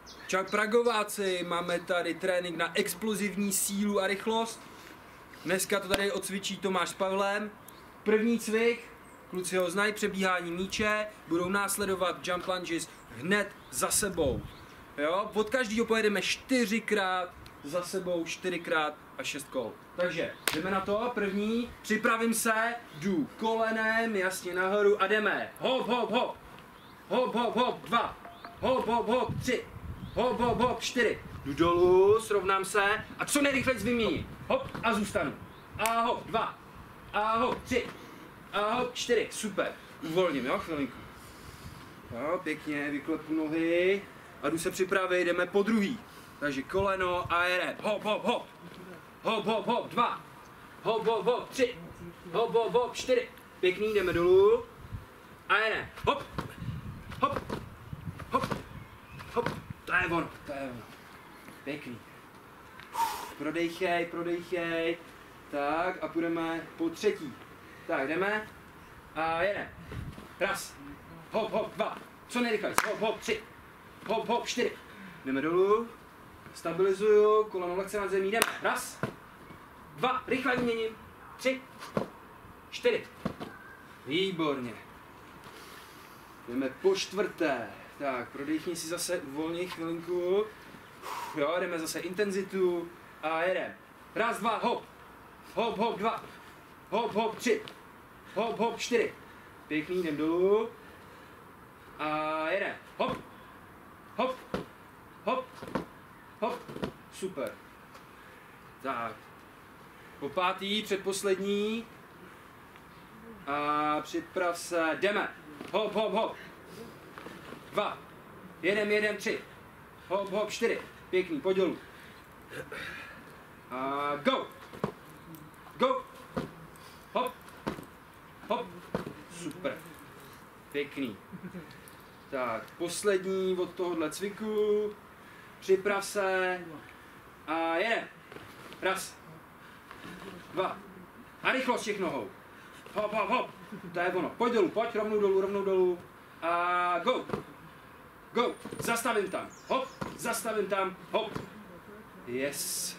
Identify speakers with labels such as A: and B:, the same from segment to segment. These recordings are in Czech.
A: Čau Pragováci, máme tady trénink na explozivní sílu a rychlost. Dneska to tady odcvičí Tomáš s Pavlem. První cvik, kluci ho znají, přebíhání míče, budou následovat jump lunges hned za sebou. Jo? Od každého pojedeme 4krát za sebou, 4krát a 6 kol. Takže jdeme na to, první, připravím se, jdu kolenem, jasně nahoru a jdeme. Hop, hop, hop, hop, hop, hop, 2, hop, hop, hop, 3, hop, hop, hop, 4. Jdu dolů, srovnám se a co nejrychleji vyměním. Hop a zůstanu. A hop, 2, a hop, 3, a hop, 4, super. Uvolním, jo, chvilinku. Jo, pěkně, vyklepu nohy a jdu se připravit, jdeme po druhý. Takže koleno a jede. Hop, hop, hop. Hop, hop, hop, 2. Hop, hop, hop, 3. Hop, hop, hop, 4. Pěkný, jdeme dolů. A jede. Hop. Hop. Hop. Hop. To je ono, to je ono. Pěkný. Prodejchej, prodejchej. Tak a půjdeme po třetí. Tak, jdeme. A jede. Raz. Hop, hop, 2. Co nejrychleji. Hop, hop, 3. Hop, hop, 4. Jdeme dolů. Stabilizuju, koleno lehce nad zemí, jdeme. Raz, 2, rychle vyměním. 3, 4. Výborně. Jdeme po čtvrté. Tak, prodechni si zase, uvolni chvilinku. Jo, jdeme zase intenzitu a jedeme. Raz, 2, hop. Hop, hop, 2. Hop, hop, 3. Hop, hop, 4. Pěkný, jdem dolů. A jedeme. Hop. Hop. Hop. Hop, super. Tak, po pátý, předposlední. A připrav se, jdeme. Hop, hop, hop. 2, jedem, 3. Hop, hop, 4. Pěkný, pojď dolů. A go. Go. Hop. Hop. Super. Pěkný. Tak, poslední od tohohle cviku. Připrav se a jedem. Raz, 2. A rychlost těch nohou. Hop, hop, hop. To je ono. Pojď dolů, pojď rovnou dolů. A go. Go. Zastavím tam. Hop. Zastavím tam. Hop. Yes.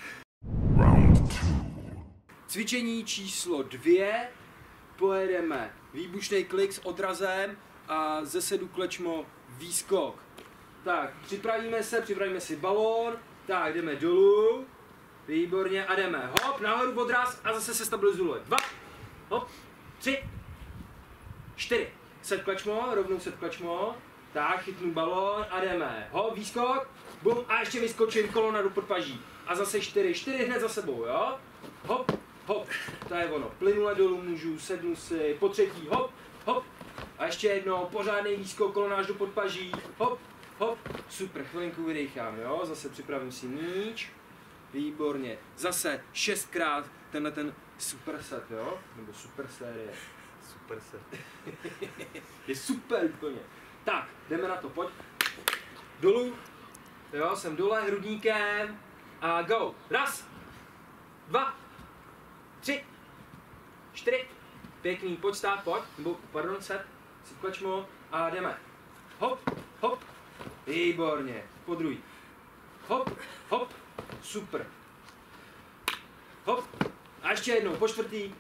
A: Cvičení číslo 2. Pojedeme výbušný klik s odrazem a ze sedu klečmo výskok. Tak, připravíme si balón, tak jdeme dolů, výborně a jdeme, hop, nahoru odraz a zase se stabilizuje, 2, hop, 3, 4, set klačmo, rovnou set klačmo, tak, chytnu balón a jdeme, hop, výskok, bum a ještě vyskočím kolona do podpaží a zase 4 hned za sebou, jo, hop, hop, to je ono, plynule dolů můžu, sednu si, po třetí, hop, hop, a ještě jednou, pořádný výskok, kolona až do podpaží, hop, hop, super, chvilinku vydechám, jo, zase připravím si míč, výborně, zase 6krát tenhle ten superset, jo, nebo super série. Superset. Je super úplně. Tak, jdeme na to, pojď. Dolů, jo, jsem dole hrudníkem a go. Raz, 2, 3, 4, pěkný, pojď stát, pojď, nebo pardon, set, si klačmo a jdeme. Hop, hop. Výborně, po druhý. Hop, hop, super. Hop, a ještě jednou, po čtvrtý.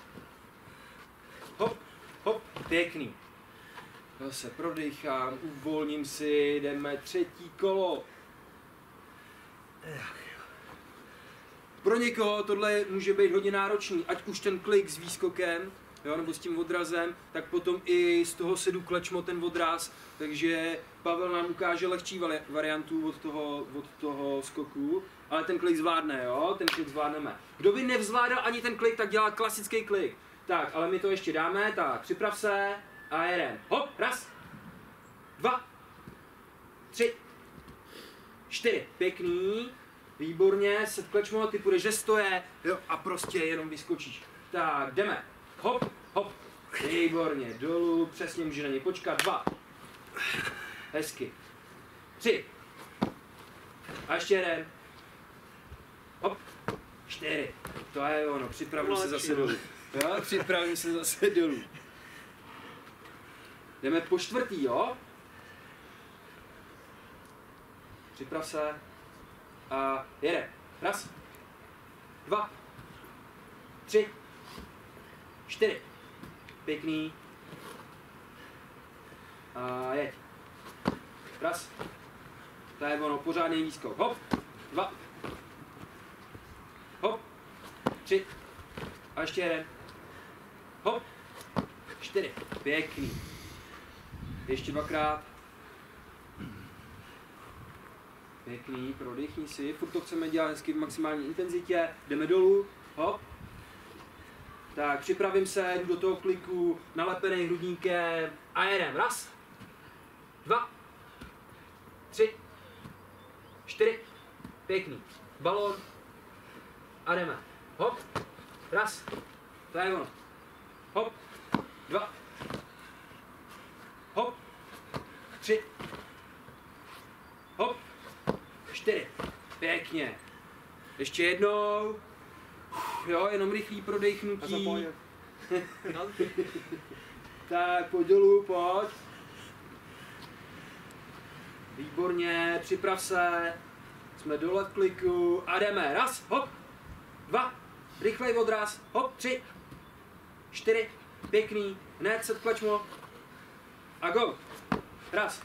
A: Hop, hop, pěkný. Zase prodechám, uvolním si, jdeme třetí kolo. Pro někoho tohle může být hodně náročný, ať už ten klik s výskokem, jo, nebo s tím odrazem, tak potom i z toho sedu klečmo ten odraz, takže Pavel nám ukáže lehčí variantu od toho skoku, ale ten klik zvládne, jo, ten klik zvládneme. Kdo by nevzvládal ani ten klik, tak dělá klasický klik. Tak, ale my to ještě dáme, tak připrav se a jedem. Hop, raz, 2, 3, 4, pěkný, výborně, set klečmo, ty půjdeš ze stoje, jo, a prostě jenom vyskočíš. Tak, jdeme. Hop, hop, výborně, dolů, přesně může na něj počkat, 2, hezky, 3, a ještě jeden, hop, 4, to je ono, připravím se zase dolů, jo, připravím se zase dolů. Jdeme po čtvrtý, jo, připrav se a jede. Raz, 2, 3, 4. Pěkný. A jeď. Raz. To je ono, pořádný výskok. Hop, 2. Hop, 3. A ještě jeden. Hop, 4. Pěkný. Ještě dvakrát. Pěkný, prodechni si. Furt to chceme dělat hezky v maximální intenzitě. Jdeme dolů. Hop. Tak, připravím se, jdu do toho kliku, nalepený hrudníkem a jedem. Raz, 2, 3, 4. Pěkný. Balón. A jdeme. Hop. Raz. To je ono. Hop. 2. Hop. 3. Hop. 4. Pěkně. Ještě jednou. Jo, jenom rychlý prodechnutí. Tak, pojď dolů, pojď. Výborně, připrav se. Jsme dole v kliku a jdeme. Raz, hop. 2. Rychlej odraz. Hop, 3. 4. Pěkný. Hned se tlačmo. A go. Raz.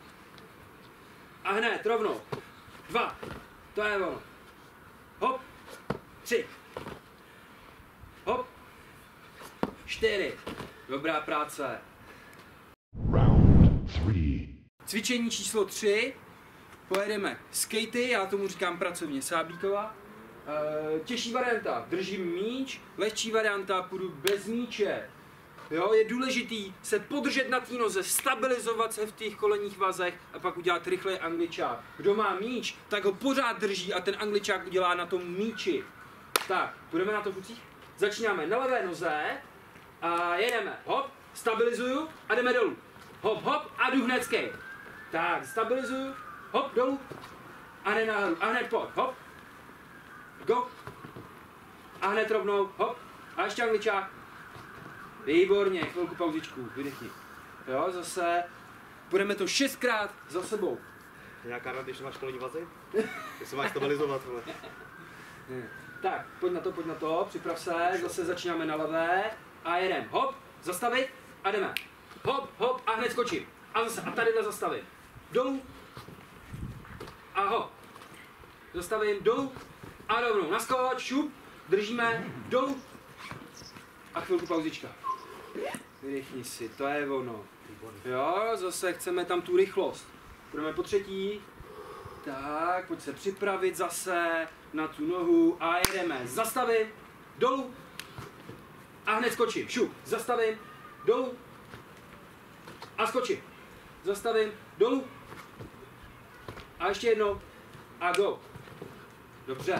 A: A hned, rovnou. 2. To je ono. Hop. 3. Hop. 4. Dobrá práce.
B: Round 3.
A: Cvičení číslo 3. Pojedeme skatey, já tomu říkám pracovně Sáblíková. Těžší varianta, držím míč, lehčí varianta, půjdu bez míče. Jo, je důležitý se podržet na té noze, stabilizovat se v těch kolenních vazech a pak udělat rychlej angličák. Kdo má míč, tak ho pořád drží a ten angličák udělá na tom míči. Tak, půjdeme na to, kluci? Začínáme na levé noze a jedeme. Hop, stabilizuju a jdeme dolů. Hop, hop a jdu hned skate. Tak, stabilizuju, hop, dolů a hned nahoru. A hned pojď, hop. Go. A hned rovnou, hop. A ještě angličák. Výborně, chvilku pauzičku, vydechni. Jo, zase. Půjdeme to 6krát za sebou.
C: Nějaká rada, když máš kolení vazy? Ty se máš stabilizovat, vole.
A: Tak, pojď na to, připrav se, zase začínáme na levé a jedem. Hop, zastavit a jdeme. Hop, hop a hned skočím. A zase, a tadyhle zastavím. Dolů. A hop. Zastavím, dolů. A rovnou, naskoč, šup, držíme, dolů. A chvilku pauzička. Vydechni si, to je ono. Jo, zase chceme tam tu rychlost. Půjdeme po třetí. Tak, pojď se připravit zase na tu nohu a jedeme. Zastavím, dolů. A hned skočím, šup, zastavím, dolů. A skočím. Zastavím, dolů. A ještě jednou. A go. Dobře.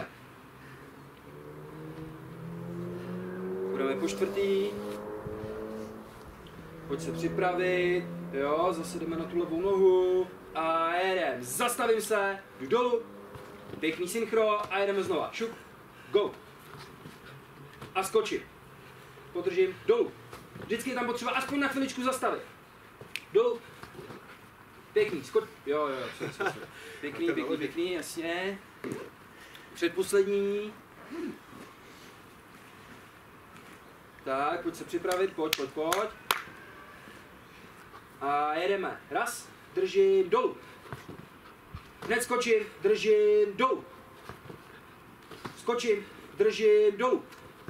A: Budeme po čtvrtý. Pojď se připravit. Jo, zase jdeme na tu levou nohu. A jedem. Zastavím se. Jdu dolů. Pěkný synchro. A jedeme znova. Šup. Go. A skočím. Podržím. Dolů. Vždycky je tam potřeba aspoň na chviličku zastavit. Dolů. Pěkný. Skoč. Jo. Pěkný, jasně. Předposlední. Tak, pojď se připravit, pojď. A jedeme. Raz, držím, dolů. Hned skočím, držím, dolů. Skočím, držím, dolů.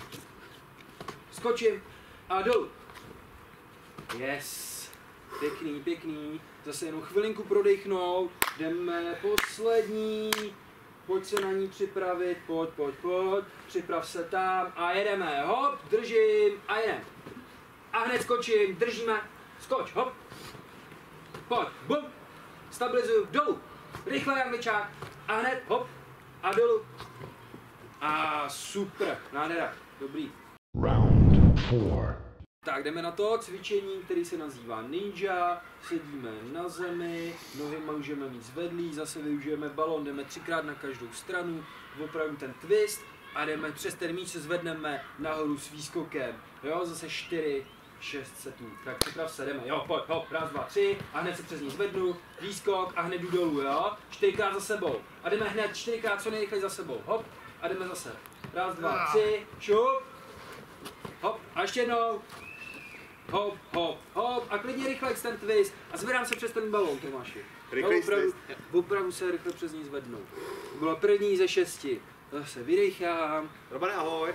A: Skočím a dolů. Yes. Pěkný. Zase jenom chvilinku prodechnout. Jdeme poslední. Pojď se na ní připravit, pojď. Připrav se tam a jedeme. Hop, držím a jedem. A hned skočím, držíme. Skoč, hop. Pojď, bum. Stabilizuju, dolů. Rychle angličák. A hned, hop. A dolů. A super, nádhera, dobrý.
B: Round 4.
A: Tak jdeme na to cvičení, který se nazývá ninja. Sedíme na zemi, nohy můžeme mít zvedlý, zase využijeme balón, jdeme 3krát na každou stranu, opravdu ten twist a jdeme přes ten míč, se zvedneme nahoru s výskokem. Jo, zase 4, 6 setů. Tak připrav se, jdeme, jo, pojď, hop, raz, dva, tři, a hned se přes ní zvednu, výskok a hned jdu dolů, jo, 4krát za sebou. A jdeme hned 4krát co nejrychleji za sebou, hop, a jdeme zase. Raz, dva, tři, šup, hop, a ještě jednou. Hop, hop, hop, a klidně rychle ten twist a zvedám se přes ten balón, Tomáši.
C: Rychlej twist.
A: Opravdu se rychle přes ní zvednu. To bylo první ze 6. Zase vydechám.
C: Robane, ahoj.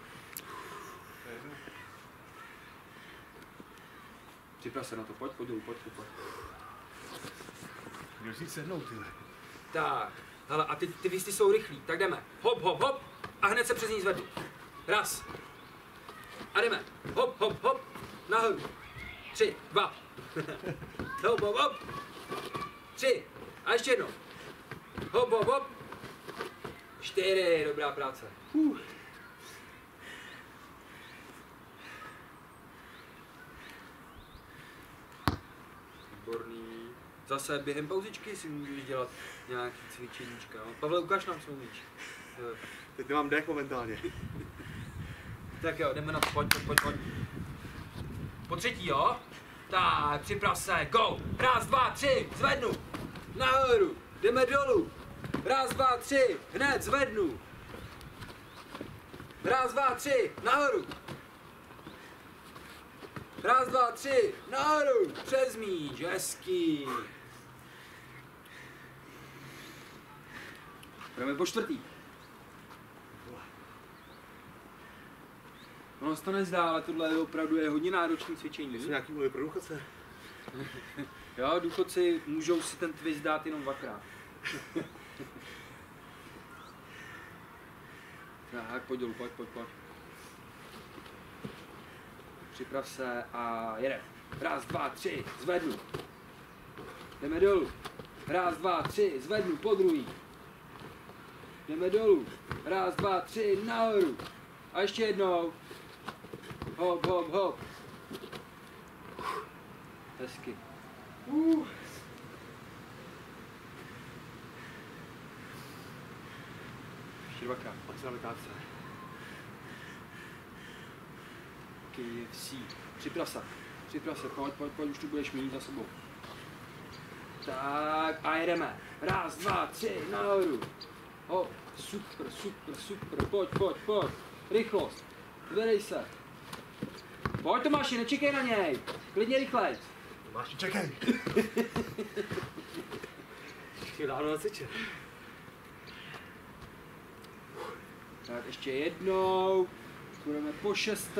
A: Připrav se na to, pojď dolů, pojď.
B: Měl jsi sednout, ty.
A: Tak, hele, a ty twisty jsou rychlí, tak jdeme. Hop, hop, hop, a hned se přes ní zvednu. Raz. A jdeme. Hop, hop, hop, nahoru. 3, 2. Hop, hop, hop. 3. A ještě jednou. Hop, hop, hop. 4, dobrá práce. Výborný. Zase během pauzičky si můžeš dělat nějaký cvičeníčka. Pavle, ukáž nám, co umíš.
C: Teď nemám dech momentálně.
A: Tak jo, jdeme na to, pojď. Po třetí, jo? Tak, připrav se, go! Raz, dva, tři, zvednu! Nahoru, jdeme dolů! Raz, dva, tři, hned zvednu! Raz, dva, tři, nahoru! Raz, dva, tři, nahoru! Přes míč, hezký! Jdeme po čtvrtý. Ono se to nezdá, ale tohle opravdu je hodně náročné cvičení.
C: Jsou nějaký mluvy pro důchodce?
A: Jo, důchodci můžou si ten twist dát jenom 2krát. Tak, pojď dolů, pojď. Připrav se a jedem. Raz, dva, tři, zvednu. Jdeme dolů. Raz, dva, tři, zvednu, po druhý. Jdeme dolů. Raz, dva, tři, nahoru. A ještě jednou. Hop, hop, hop. Hezky. Ještě 2krát.
C: Pojď se na vytáčce.
A: KFC. Připrav se, pojď, už tu budeš mít za sebou. Tak a jedeme. Raz, dva, tři, nahoru. Hop, super, pojď. Rychlost. Zvedej se. Pojď Tomáši, nečekej na něj. Klidně rychlejc.
C: Tomáši, čekej. Ještě dávno nacvičil.
A: Tak ještě jednou. Budeme po 6.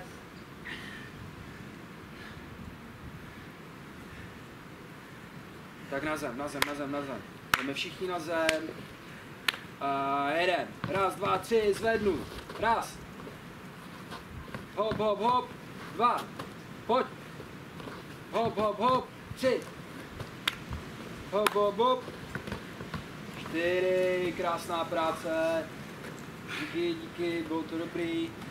A: Tak na zem. Jdeme všichni na zem. A jedem. Raz, dva, tři, zvednu. Raz. Hop, hop, hop. 2. Pojď. Hop, hop, hop. 3. Hop, hop, hop. 4. Krásná práce. Díky, bylo to dobrý.